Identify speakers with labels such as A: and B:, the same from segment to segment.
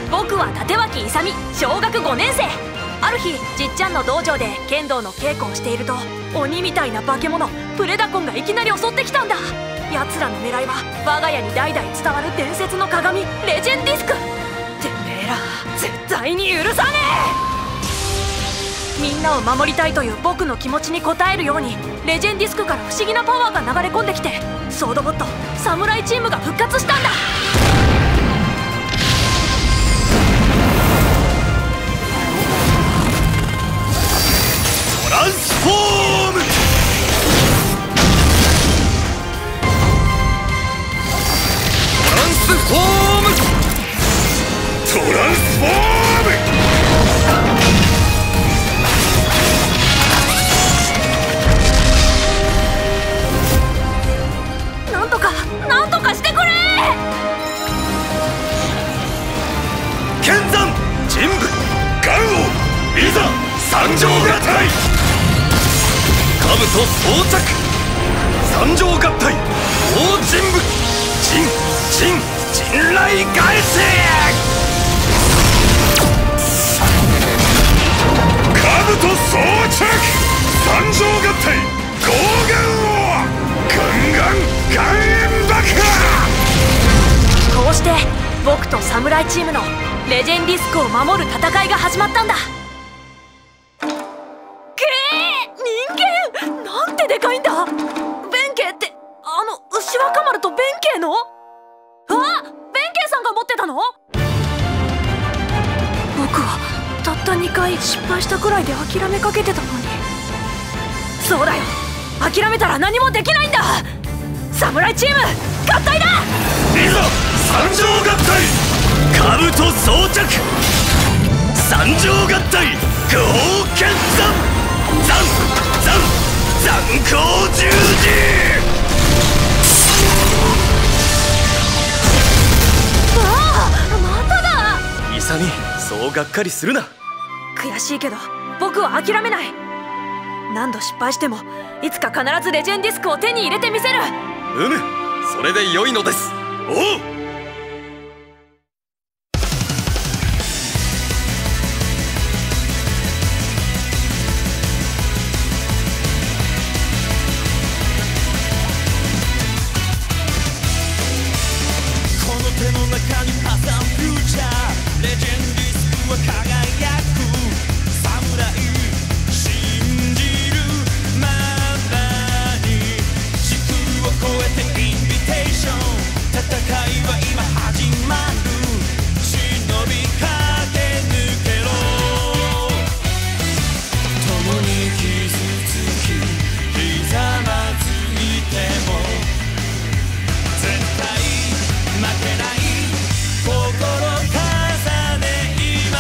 A: 僕は立脇勇小学5年生。ある日じっちゃんの道場で剣道の稽古をしていると、鬼みたいな化け物プレダコンがいきなり襲ってきたんだ。奴らの狙いは我が家に代々伝わる伝説の鏡レジェンディスク。てめえら絶対に許さねえ。みんなを守りたいという僕の気持ちに応えるように、レジェンディスクから不思議なパワーが流れ込んできて、ソードボット侍チームが復活したんだ。
B: トランスフォーム！トランスフォーム！トランスフォーム！
A: なんとかしてくれ！
B: 剣山神武ガン王いざ参上合体！兜装着参上合体大神武陣雷返せ！兜装着参上合体ゴーガン王ガン炎爆破！
A: こうして僕と侍チームのレジェンディスクを守る戦いが始まったんだ。人間なんてでかいんだ。弁慶って牛若丸と弁慶の？弁慶さんが持ってたの？僕はたった2回失敗したくらいで諦めかけてたのに。そうだよ、諦めたら何もできないんだ。侍チーム合体だ！
B: いざ参上合体兜装着参上合体豪剣残光十字！
A: まただ！
B: 勇そうがっかりするな。
A: 悔しいけど僕は諦めない。何度失敗してもいつか必ずレジェンディスクを手に入れてみせる。
B: それで良いのです。おう！
C: この手の中に挟むフューチャーレジェンディスクは輝く侍信じるままに時空を超えてインビテーション戦いは今始まる忍び駆け抜けろ共に傷つきひざまずいても絶対負けない心重ね今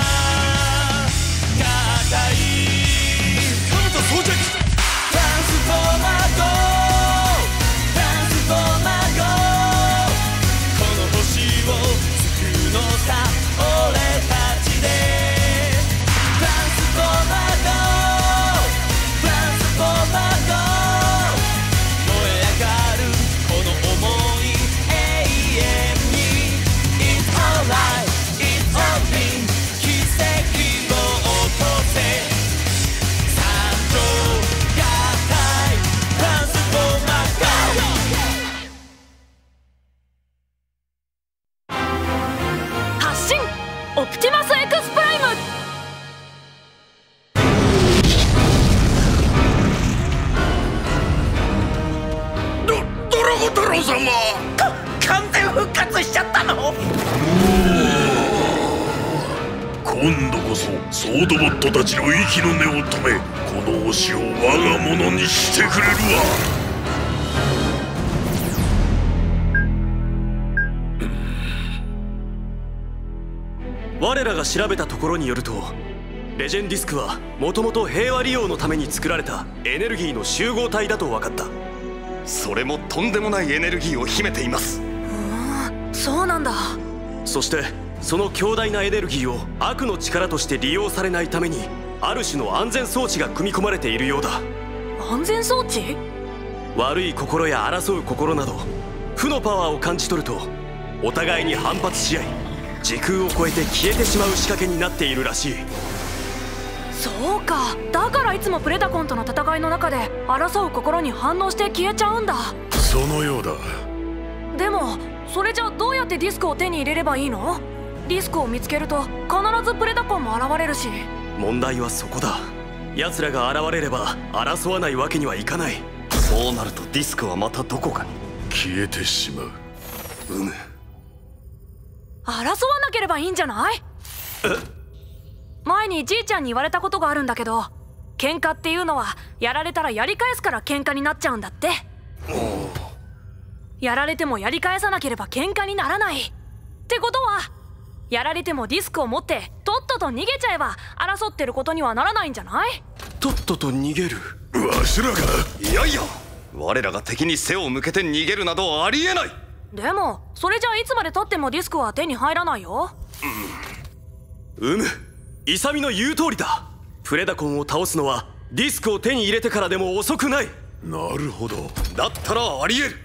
C: 合体兜装着トランスフォーマーゴートランスフォーマーゴーこの星を救うのさ俺たちでトランスフォーマーゴートランスフォーマーゴー燃え上がるこの想い永遠に It's alright, it's all been 奇跡を落とせ参上合体トランスフォーマーゴー
A: 発進オプティマスエクスプライム！
B: ドラゴ太郎様！
C: 完全復活しちゃったの？
B: 今度こそソードボットたちの息の根を止め、この星を我が物にしてくれるわ。我らが調べたところによると、レジェンディスクはもともと平和利用のために作られたエネルギーの集合体だと分かった。それもとんでもないエネルギーを秘めています。
A: そうなんだ。
B: そしてその強大なエネルギーを悪の力として利用されないために、ある種の安全装置が組み込まれているようだ。
A: 安全装置？
B: 悪い心や争う心など負のパワーを感じ取るとお互いに反発し合い、 時空を超えて消えてしまう仕掛けになっているらしい。
A: そうか、だからいつもプレダコンとの戦いの中で争う心に反応して消えちゃうんだ。
D: そのようだ。
A: でもそれじゃどうやってディスクを手に入れればいいの？ディスクを見つけると必ずプレダコンも現れるし。問
B: 題はそこだ。奴らが現れれば争わないわけにはいかない。そうなるとディスクはまたどこかに
D: 消えてしまう。
A: 争わなければいいんじゃない？前にじいちゃんに言われたことがあるんだけど、喧嘩っていうのはやられたらやり返すから喧嘩になっちゃうんだって。やられてもやり返さなければ喧嘩にならないってことは、やられてもディスクを持ってとっとと逃げちゃえば争ってることにはならないんじゃない？
B: とっとと逃げる？
D: わしらが？
B: いやいや、我らが敵に背を向けて逃げるなどありえない。
A: でもそれじゃいつまでたってもディスクは手に入らないよ。
B: イサミの言う通りだ。プレダコンを倒すのはディスクを手に入れてからでも遅くない。
D: なるほど。
B: だったらありえる。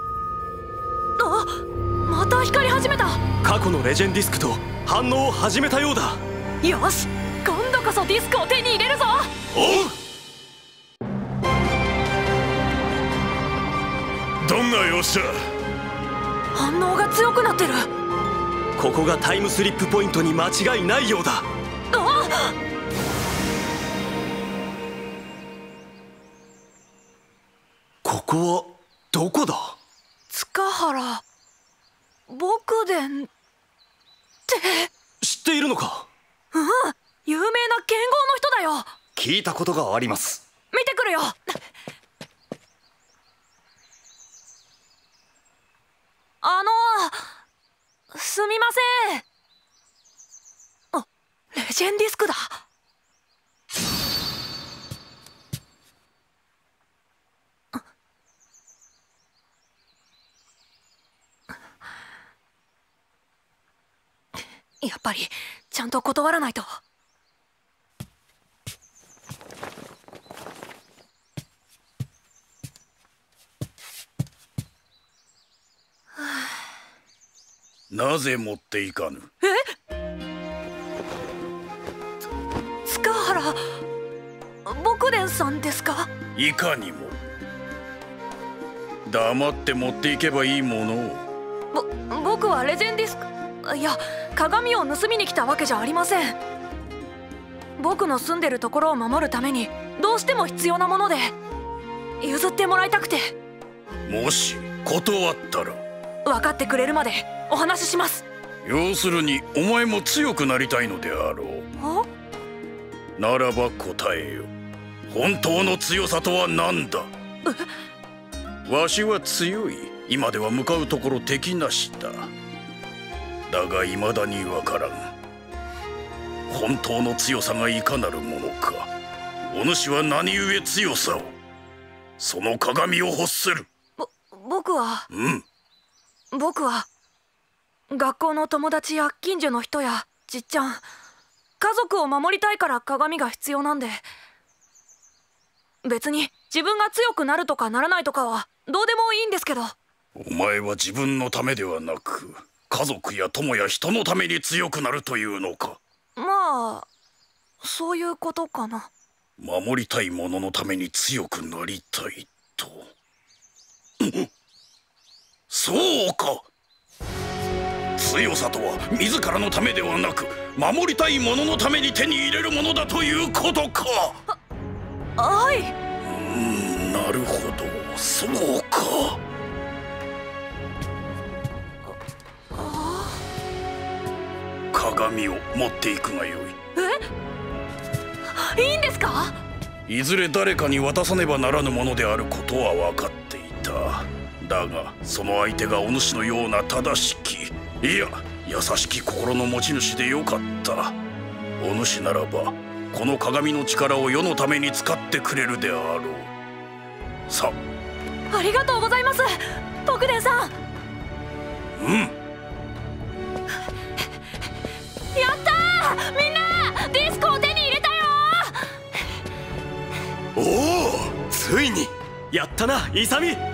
A: また光り始めた。
B: 過去のレジェンディスクと反応を始めたようだ。
A: よし、今度こそディスクを手に入れるぞ。
B: おう。
D: どんな様子だ？
A: 反応が強くなってる。
B: ここがタイムスリップポイントに間違いないようだ。ここはどこだ？
A: 塚原牧伝って
B: 知っているのか？
A: 有名な剣豪の人だよ。
B: 聞いたことがあります。
A: 見てくるよ。すみません。レジェンディスクだ。やっぱりちゃんと断らないと。
D: なぜ持っていかぬ？
A: 塚原牧伝さんですか？
D: いかにも。黙って持っていけばいいものを。
A: 僕はレジェンディスク、いや鏡を盗みに来たわけじゃありません。僕の住んでるところを守るためにどうしても必要なもので譲ってもらいたくて。
D: もし断ったら？
A: 分かってくれるまでお話しします。
D: 要するにお前も強くなりたいのであろう。ならば答えよ。本当の強さとは何だ？わしは強い。今では向かうところ敵なしだ。だが未だにわからん。本当の強さがいかなるものか。お主は何故強さを。その鏡を欲する。
A: 僕は学校の友達や近所の人やじっちゃん、家族を守りたいから鏡が必要なんで。別に自分が強くなるとかならないとかはどうでもいいんですけど。
D: お前は自分のためではなく家族や友や人のために強くなるというのか？
A: まあそういうことかな。
D: 守りたいもののために強くなりたいと。そうか。強さとは自らのためではなく守りたいもののために手に入れるものだということか。
A: はい。
D: なるほど、そうか。鏡を持っていくがよい。
A: いいんですか？
D: いずれ誰かに渡さねばならぬものであることは分かっていた。だがその相手がお主のような正しき、いや優しき心の持ち主でよかった。お主ならばこの鏡の力を世のために使ってくれるであろう。さ
A: ありがとうございます牧伝さん。やったー、みんなディスクを手に入れたよ
B: ー。おお、ついにやったなイサミ。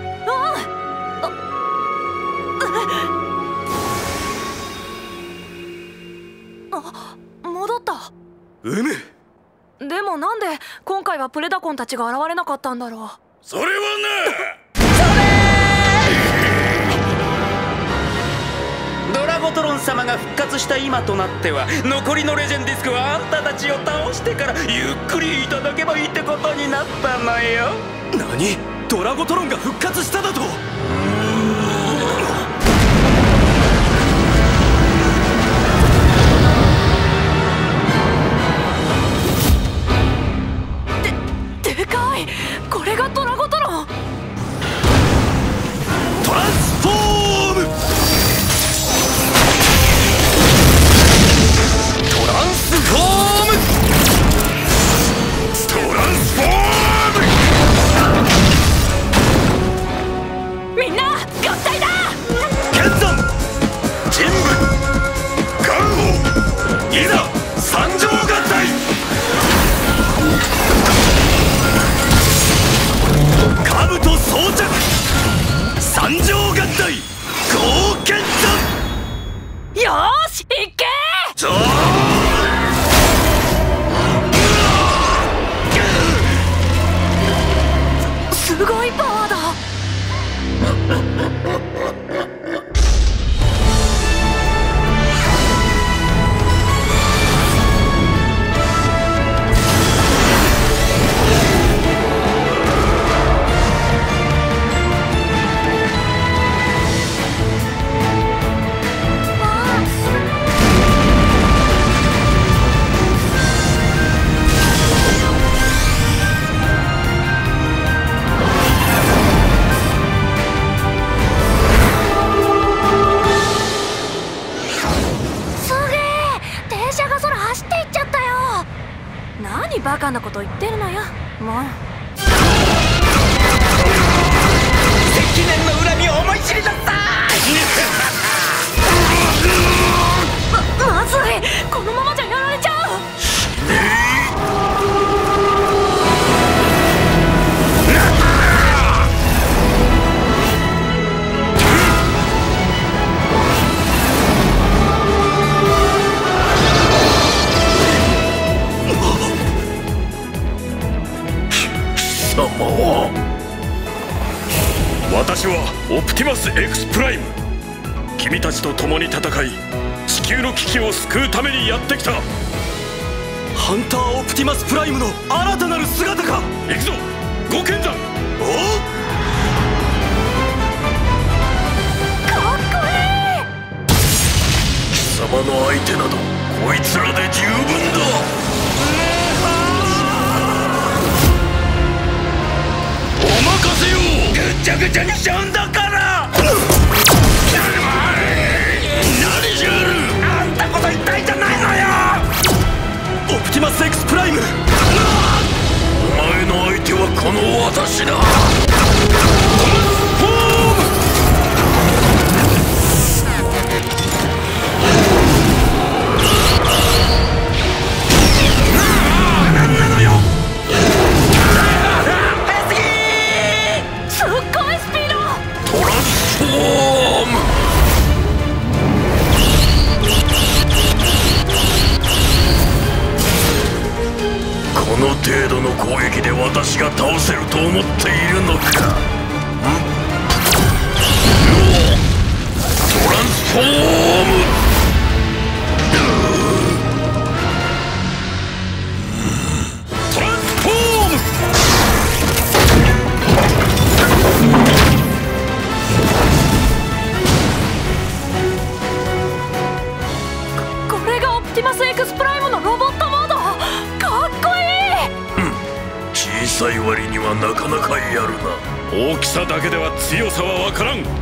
A: 戻った。
B: うむ。
A: でもなんで今回はプレダコンたちが現れなかったんだろう。
D: それはな
E: ドラゴトロン様が復活した今となっては、残りのレジェンディスクはあんたたちを倒してからゆっくりいただけばいいってことになったのよ。
B: 何？ドラゴトロンが復活しただと？
A: でかい。これがドラゴトロン。
B: トランスフォーム。トランスフォーム。トランスフォーム。
A: みんな合体だ。
B: 剣山人部ガンホいざ参上合体。兜装着参上合体合剣山。
A: よーし行け。すごいパワーだ。何バカなこと言ってるのよ、もう。
E: 積年の恨みを思い知りだった。
A: まずい。このままじゃやられちゃう。
D: 私はオプティマス X プライム。君たちと共に戦い地球の危機を救うためにやってきた。
B: ハンターオプティマスプライムの新たなる姿か。
D: 行くぞ五剣山。
B: おっ、
A: かっこいい。
D: 貴様の相手などこいつらで十分だ。お任せよ。ぐっちゃぐちゃにしちゃうんだから。何じゃる。あんたこそ一体じゃないのよ。
B: オプティマス X プライム。
D: お前の相手はこの私だ。何なのよ。
A: すっごいスピード。
D: トランスフォーム。この程度の攻撃で私が倒せると思っているのか。トランスフォーム。トランスフォーム。
A: これがオプティマス X プライムのロボットモード。かっこいい。
D: 小さい割にはなかなかやるな。大きさだけでは強さはわからん。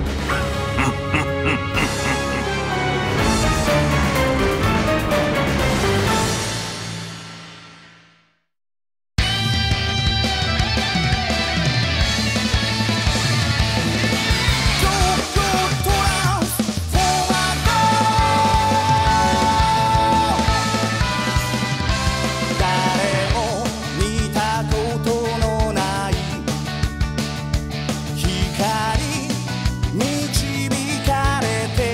C: 導かれて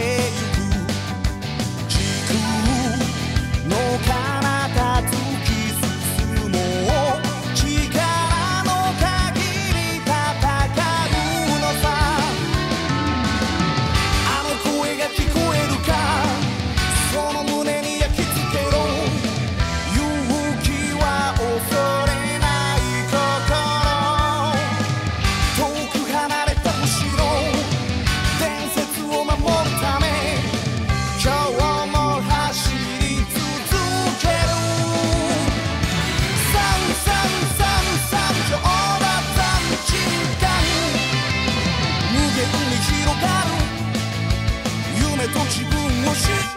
C: 星